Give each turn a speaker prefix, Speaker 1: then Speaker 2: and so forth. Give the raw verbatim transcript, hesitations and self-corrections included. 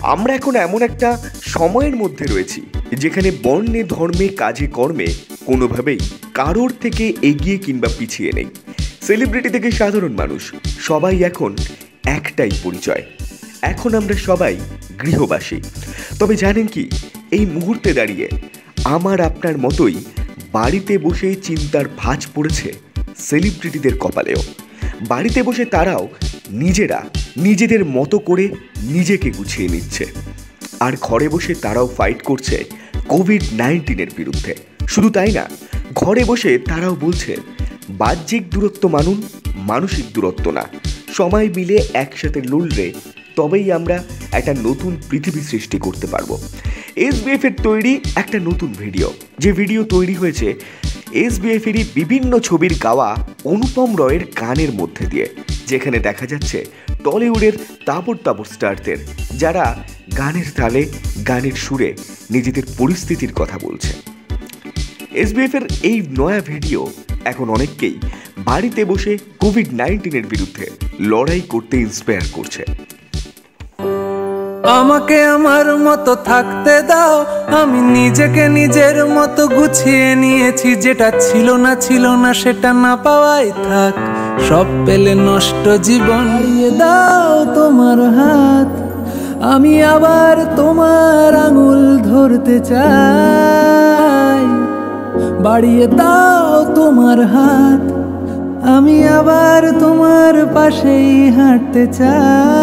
Speaker 1: আমরা এখন এমন একটা সময়ের মধ্যে রয়েছি যেখানে বর্ণে ধর্মে কাজে কর্মে কোনোভাবেই কারোর থেকে এগিয়ে কিংবা পিছিয়ে নেই। সেলিব্রিটি থেকে সাধারণ মানুষ সবাই এখন একটাই পরিচয়। এখন আমরা সবাই গৃহবাসী। তবে জানেন কি, এই মুহূর্তে দাঁড়িয়ে আমার আপনার মতোই বাড়িতে বসে চিন্তার ভাঁজ পড়েছে সেলিব্রিটিদের কপালেও। বাড়িতে বসে তারাও নিজেরা নিজেদের মতো করে নিজেকে গুছিয়ে নিচ্ছে, আর ঘরে বসে তারাও ফাইট করছে কোভিড নাইন্টিনের বিরুদ্ধে। শুধু তাই না, ঘরে বসে তারাও বলছে বাহ্যিক দূরত্ব মানুন, মানসিক দূরত্ব না। সবাই মিলে একসাথে লড়লে তবেই আমরা একটা নতুন পৃথিবী সৃষ্টি করতে পারবো। এসবিএফ এর তৈরি একটা নতুন ভিডিও, যে ভিডিও তৈরি হয়েছে এসবিএফ এরই বিভিন্ন ছবির গাওয়া অনুপম রয়ের গানের মধ্যে দিয়ে, যেখানে দেখা যাচ্ছে টলিউডের তাবড় তাবড় স্টারদের, যারা গানের তালে গানের সুরে নিজেদের পরিস্থিতির কথা বলছে। এসবিএফ এর এই নয়া ভিডিও এখন অনেককেই বাড়িতে বসে কোভিড নাইন্টিনের বিরুদ্ধে লড়াই করতে ইন্সপায়ার করছে।
Speaker 2: আমাকে আমার মতো থাকতে দাও, আমি নিজেকে নিজের মতো গুছিয়ে নিয়েছি। যেটা ছিল না ছিল না সেটা না পাওয়াই থাক, সব পেলে নষ্ট জীবন। বাড়িয়ে দাও তোমার হাত, আমি আবার তোমার আঙুল ধরতে চাই। বাড়িয়ে দাও তোমার হাত, আমি আবার তোমার পাশেই হাঁটতে চাই।